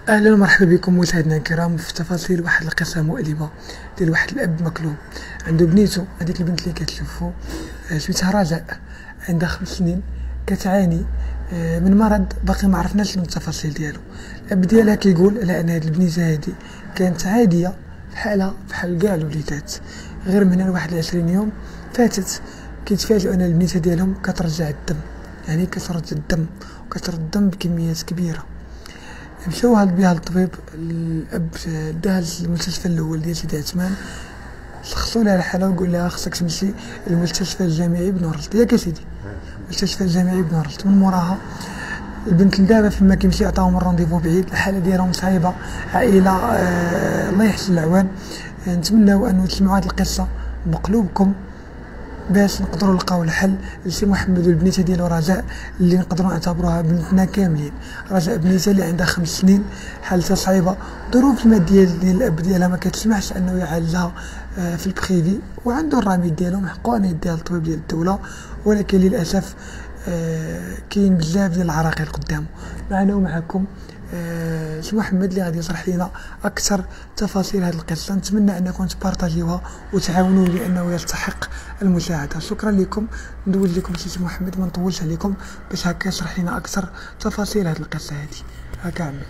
اهلا ومرحبا بكم مشاهدينا الكرام في تفاصيل واحد القصه مؤلمه ديال واحد الاب مكلوب. عنده بنيته، هذيك البنت اللي كتشوفوا سميتها رجاء، عندها 5 سنين، كتعاني من مرض باقي ما عرفناش التفاصيل ديالو. الاب ديالها كيقول على ان هذه البنيته هذه كانت عاديه بحالها بحال كاع الوليدات، غير من هنا لواحد 20 يوم فاتت كيتفاجئوا ان البنيته ديالهم كترجع الدم، يعني كترد الدم وكترد الدم بكميات كبيره. مشاو بها للطبيب، الاب داها للمستشفى الاول ديال سيدي عثمان، شخصوا لها الحاله وقال لها خصك تمشي للمستشفى الجامعي بن ورشد. ياك سيدي، المستشفى الجامعي بن ورشد. من موراها البنت لدابا فيما كيمشي عطاهم الرونديفو بعيد، الحاله ديالهم صعيبه، عائله الله يحسن العوان. نتمناو انه تسمعوا هذه القصه بقلوبكم باش نقدروا نلقاو الحل لسي محمد والبنيته ديالو رجاء، اللي نقدروا نعتبروها بنتنا كاملين. رجاء بنيته اللي عندها 5 سنين، حالتها صعيبه، الظروف الماديه ديال الاب ديالها ما كتسمحش انه يعالجها في البريفي، وعنده الرميد ديالهم حقو انه يديها للطبيب ديال الدوله، ولكن للاسف كاين بزاف ديال العراقيل قدامه. معنا ومعكم سي محمد اللي غادي يشرح لنا اكثر تفاصيل هذه القصه. نتمنى انكم تبارطاجيوها وتعاونوه لانه يستحق المساعده. شكرا لكم. ندوز لكم سي محمد، ما نطولش عليكم، باش هكا يشرح لنا اكثر تفاصيل هذه القصه هذه. هكا عمي.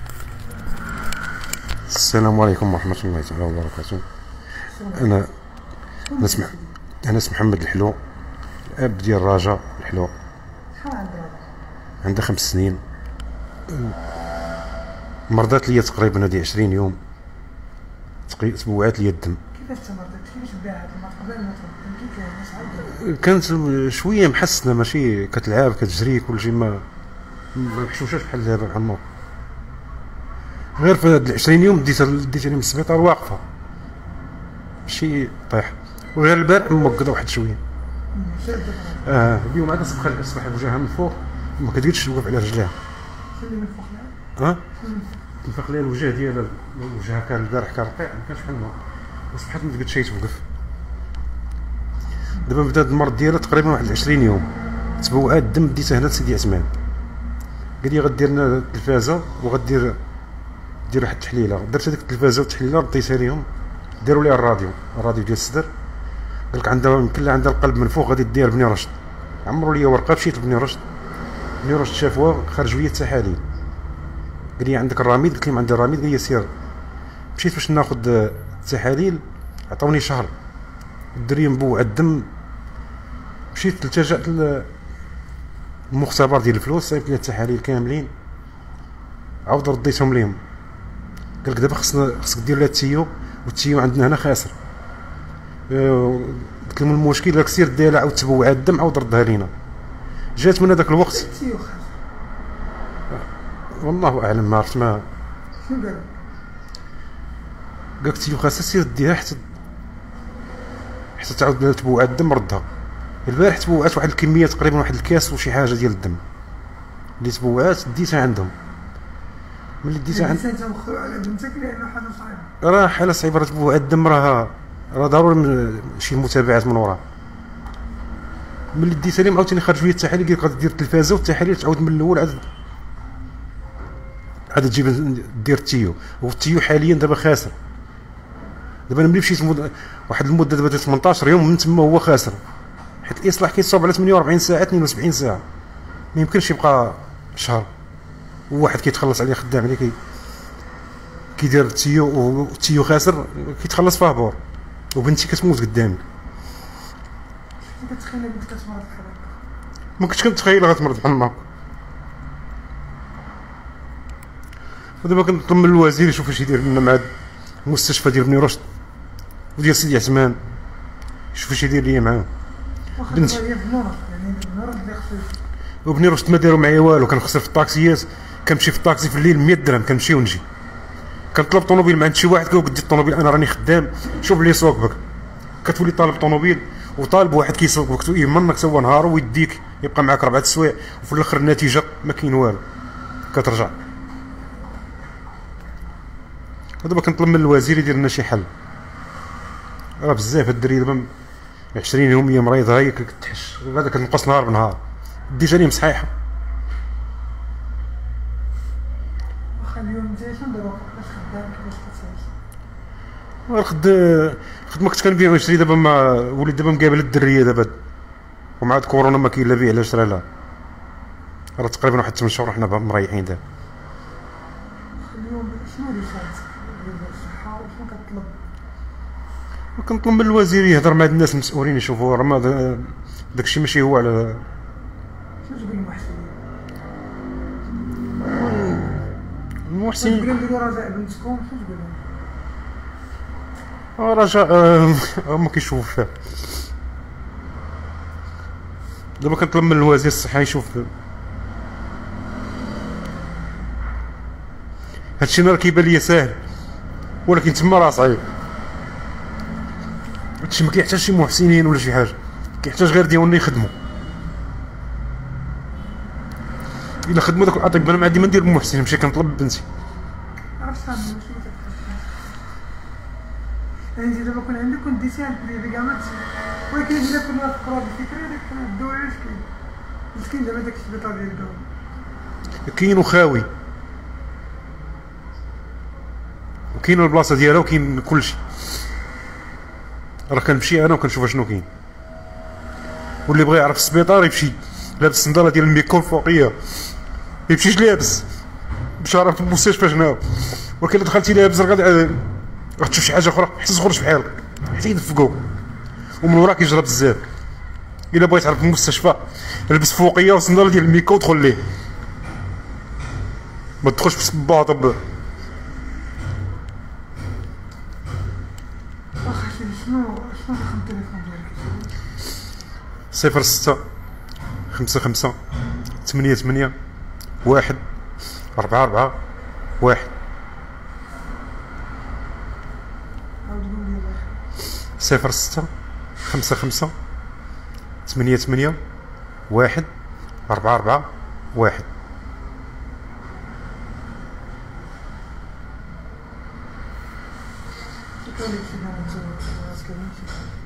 السلام عليكم ورحمه الله تعالى وبركاته. انا اسم محمد الحلو، الاب ديال رجاء الحلو. شحال عندها 5 سنين، مرضات ليا تقريبا هذه 20 يوم، تبوعات ليا الدم. كيفاش تمرضت؟ كيفاش بدا هذا المرض قبل ما تمرض؟ كانت شويه محسنه، ماشي كتلعب كتجري كلشي، ما محشوشاش بحال دابا بحال النور. غير في هاد 20 يوم ديتني من السبيطار واقفه، ماشي طايح، وغير البارح موقده واحد شويه. اليوم عاد اصبح وجهها من فوق ما كتقدرش توقف على رجليها. شنو من فوق لها؟ تنفخ ليها الوجه ديالها، وجهها كان البارح كان رقيع، ما كانش بحال النهار، وصبحت ما تقدرش توقف. دابا بدا المرض ديالها تقريبا واحد 20 يوم، تبوعات الدم ديتها هنا لسيدي عثمان، قال لي غدير لنا التلفازه وغدير واحد التحليله. درت هذيك التلفازه والتحليله رديتها ليهم، داروا ليها الراديو ديال الصدر، قال لك عندها يمكن لها عندها القلب من فوق، غادي دير بني رشد. عمروا لي ورقه، مشيت لبني رشد، بني رشد شافوها خرجوا لي التحاليل، قال لي عندك الرميد، قلت لهم عندي الرميد، قال لي سير. مشيت باش ناخذ التحاليل، عطاوني شهر، الدري مبوع الدم. مشيت التجأت للمختبر ديال الفلوس، صايبت لي التحاليل كاملين، عاود رديتهم ليهم، قال لك دابا خصك دير لها التيو، والتيو عندنا هنا خاسر. قلت لهم المشكل، راك سير ديرها عاود تبوع الدم، عاود ردها لينا. جات من هذاك الوقت والله اعلم، ما عرفت ما شنو قال؟ قالك تيو خاصها سير ديها حتى تعاود تبوع الدم، ردها. البارح تبوعات واحد الكميه تقريبا واحد الكاس وشي حاجه ديال الدم اللي تبوعات، ديتها عندهم. ملي ديتها عند على بنتك لانه حاجه صعيبه، راه حاله صعيبه، راه تبوع الدم، راه ضروري شي متابعات من وراها. ملي ديتها لهم عاوتاني خرجوا لي التحاليل، قال لك غادي دير التلفازه والتحاليل تعاود من الاول، عاد تجيب دير التيو، والتيو حاليا دابا خاسر. دابا انا ملي مشيت واحد المده دابا 18 يوم من تما هو خاسر، حيت الاصلاح كيتصاوب على 48 ساعه 72 ساعه، ما يمكنش يبقى شهر وواحد كيتخلص عليه خدام عليه كيدير التيو، والتيو خاسر كيتخلص فيه بور، وبنتي كتموت قدامي. كتخيل بنتك كتمرض بحال هكا؟ ما كنتش كنتخيل غتمرض بحال ما. ودابا كنطلب من الوزير يشوف اش يدير لنا مع المستشفى ديال بني رشد وديال سيدي عثمان، يشوف اش يدير ليا معاهم. بنتي يعني بني رشد اللي خصو، وبني رشد ما داروا معايا والو، كنخسر في الطاكسيات، كنمشي في الطاكسي في الليل 100 درهم، كنمشي ونجي. كنطلب طوموبيل من عند شي واحد، كيقول لي الطوموبيل انا راني خدام، شوف لي سوق بك. كتولي طالب طوموبيل وطالب واحد كيسوق بك، يمنك سوا نهار ويديك، يبقى معاك 4 سوايع، وفي الاخر النتيجه ما كاين والو، كترجع. ودابا كنطلب من الوزير يدير لنا شي حل، راه بزاف هاد الدري دابا 20 يوم هي مريضه، هي كتحش، هذا كتنقص نهار بنهار، ديتها ليهم صحيحه. واخا بحال اليوم انت شنو دابا كيفاش خدام كيفاش كتعيش؟ الخدمه كنت كنبيع ونشري، دابا ما وليت دابا مقابل الدريه دابا، ومع هاد كورونا ما كاين لا بيع لا شرا لا، راه تقريبا واحد 8 شهور حنا مريحين دابا. اليوم شنو رسالتك بالنسبه للصحه وشنو كتطلب؟ كنطلب من الوزير يهضر مع الناس المسؤولين يشوفوا راه داكشي ماشي هو على شنو تقول للمحسنين؟ المحسنين. تقول لهم ديروا رجاء بنتكم، شنو تقول لهم؟ رجاء ما كيشوفوا فيها. دابا كنطلب من الوزير الصحه يشوف هادشي. راه كيبان ليا ساهل ولكن تما راه صعيب. هادشي ما كيحتاج شي محسنين ولا شي حاجه، كيحتاج غير ديالنا يخدموا. الا خدموا داك الاطباء انا ما عندي ما ندير بمحسن، نمشي كنطلب بنتي. عرفت شنو تتخصص؟ يعني انت دابا كون عندك كنت ديتيها البريفي كاع ما ولكن الا كنا نفكروا هاد الفكره ديك الدواء علاش كاين؟ مسكين دابا داك السبيطار ديال الدواء كاين وخاوي، وكاين البلاصه ديالها وكاين كلشي. راه كنمشي انا وكنشوف شنو كاين، واللي بغى يعرف السبيطار يمشي لابس الصنداله ديال الميكو الفوقيه، يمشيش لابس باش يعرف المستشفى شنو. ولكن الا دخلتي لابس غتشوف شي حاجه اخرى حتى تخرج بحالك حتى يدفقوك، ومن وراك يجرى بزاف. الا بغيت تعرف المستشفى لبس فوقيه والصنداله ديال الميكو ودخل ليه، ما تدخلش بصباط. اخي شنو رقم التليفون ديالك؟ 06 55 88 1 4 4 1. عاود قول لي واحد. 06 55 88 1 4 4 1. شكرا لك سيدنا، ما تسولش.